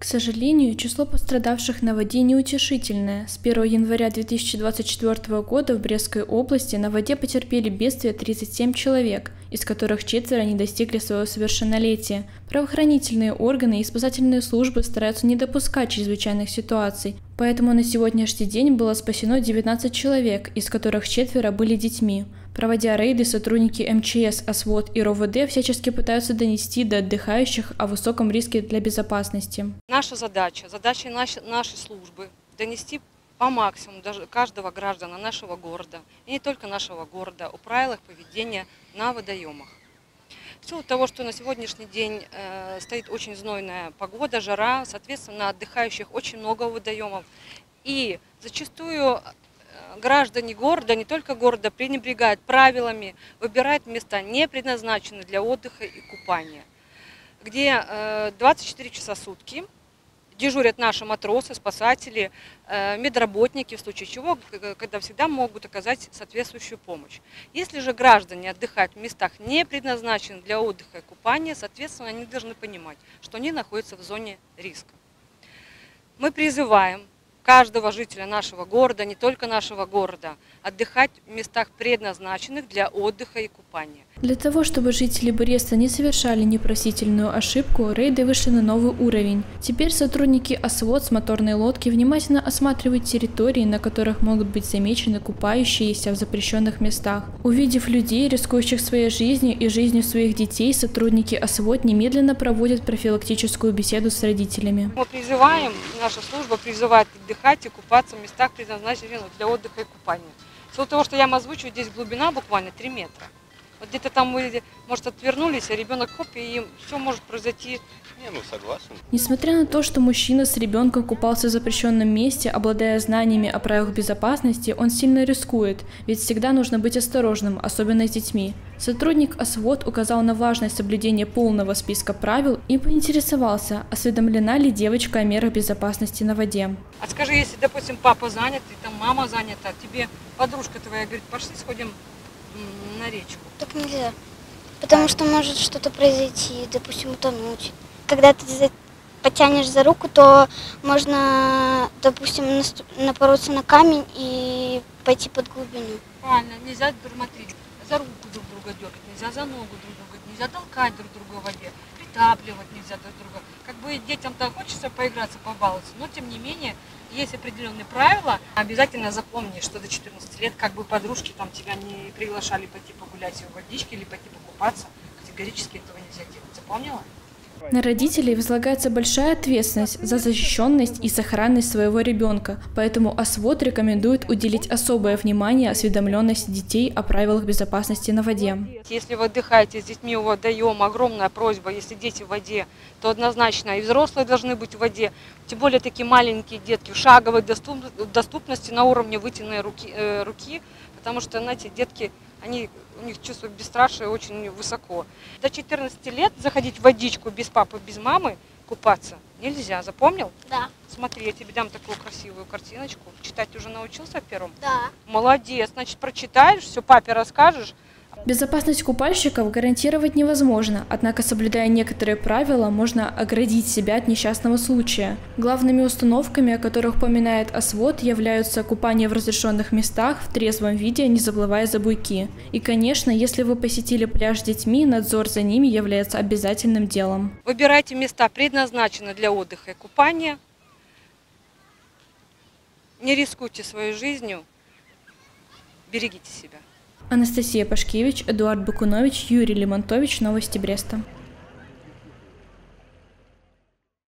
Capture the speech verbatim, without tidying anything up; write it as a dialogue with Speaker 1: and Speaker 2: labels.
Speaker 1: К сожалению, число пострадавших на воде неутешительное. С первого января две тысячи двадцать четвёртого года в Брестской области на воде потерпели бедствие тридцать семь человек, из которых четверо не достигли своего совершеннолетия. Правоохранительные органы и спасательные службы стараются не допускать чрезвычайных ситуаций, поэтому на сегодняшний день было спасено девятнадцать человек, из которых четверо были детьми. Проводя рейды, сотрудники эм че эс, ОСВОД и эр о вэ дэ всячески пытаются донести до отдыхающих о высоком риске для безопасности.
Speaker 2: Наша задача, задача нашей, нашей службы – донести по максимуму даже каждого гражданина нашего города, и не только нашего города, о правилах поведения на водоемах. В силу того, что на сегодняшний день э, стоит очень знойная погода, жара, соответственно, на отдыхающих очень много водоемов. И зачастую граждане города, не только города, пренебрегают правилами, выбирают места, не предназначенные для отдыха и купания, где двадцать четыре часа в сутки дежурят наши матросы, спасатели, медработники, в случае чего, когда всегда могут оказать соответствующую помощь. Если же граждане отдыхают в местах, не предназначенных для отдыха и купания, соответственно, они должны понимать, что они находятся в зоне риска. Мы призываем каждого жителя нашего города, не только нашего города, отдыхать в местах, предназначенных для отдыха и купания.
Speaker 1: Для того, чтобы жители Бреста не совершали непростительную ошибку, рейды вышли на новый уровень. Теперь сотрудники ОСВОД с моторной лодки внимательно осматривают территории, на которых могут быть замечены купающиеся в запрещенных местах. Увидев людей, рискующих своей жизнью и жизнью своих детей, сотрудники ОСВОД немедленно проводят профилактическую беседу с родителями.
Speaker 2: Мы призываем, наша служба призывает отдыхать и купаться в местах, предназначенных для отдыха и купания. В силу того, что я вам озвучу, здесь глубина буквально три метра. Вот где-то там вы, может, отвернулись, а ребенок хоп, и все может произойти.
Speaker 3: Не, ну согласен.
Speaker 1: Несмотря на то, что мужчина с ребенком купался в запрещенном месте, обладая знаниями о правилах безопасности, он сильно рискует, ведь всегда нужно быть осторожным, особенно с детьми. Сотрудник ОСВОД указал на важность соблюдения полного списка правил и поинтересовался, осведомлена ли девочка о мерах безопасности на воде.
Speaker 2: А скажи, если, допустим, папа занят, и там мама занята, тебе подружка твоя говорит, пошли сходим на речку.
Speaker 4: Так нельзя, потому что может что-то произойти, допустим, утонуть. Когда ты потянешь за руку, то можно, допустим, напороться на камень и пойти под глубину.
Speaker 2: Правильно, нельзя, смотри, за руку друг друга дергать, нельзя за ногу друг друга, нельзя толкать друг друга в воде, притапливать нельзя друг друга. Как бы детям-то хочется поиграться, побаловаться, но тем не менее есть определенные правила. Обязательно запомни, что до четырнадцати лет, как бы подружки там тебя не приглашали пойти погулять в водичке или пойти покупаться, категорически этого нельзя делать. Запомнила?
Speaker 1: На родителей возлагается большая ответственность за защищенность и сохранность своего ребенка, поэтому ОСВОД рекомендует уделить особое внимание осведомленности детей о правилах безопасности на воде.
Speaker 2: Если вы отдыхаете с детьми у водоема, огромная просьба, если дети в воде, то однозначно и взрослые должны быть в воде, тем более такие маленькие детки в шаговой доступности на уровне вытянутой руки, э, руки, потому что, знаете, детки, они, у них чувство бесстрашия очень высоко. До четырнадцати лет заходить в водичку без папы, без мамы, купаться нельзя. Запомнил?
Speaker 4: Да.
Speaker 2: Смотри, я тебе дам такую красивую картиночку. Читать уже научился первым?
Speaker 4: Да.
Speaker 2: Молодец. Значит, прочитаешь, все папе расскажешь.
Speaker 1: Безопасность купальщиков гарантировать невозможно, однако, соблюдая некоторые правила, можно оградить себя от несчастного случая. Главными установками, о которых упоминает ОСВОД, являются купание в разрешенных местах в трезвом виде, не заплывая за буйки. И, конечно, если вы посетили пляж с детьми, надзор за ними является обязательным делом.
Speaker 2: Выбирайте места, предназначенные для отдыха и купания. Не рискуйте своей жизнью, берегите себя.
Speaker 1: Анастасия Пашкевич, Эдуард Бакунович, Юрий Лимонтович. Новости Бреста.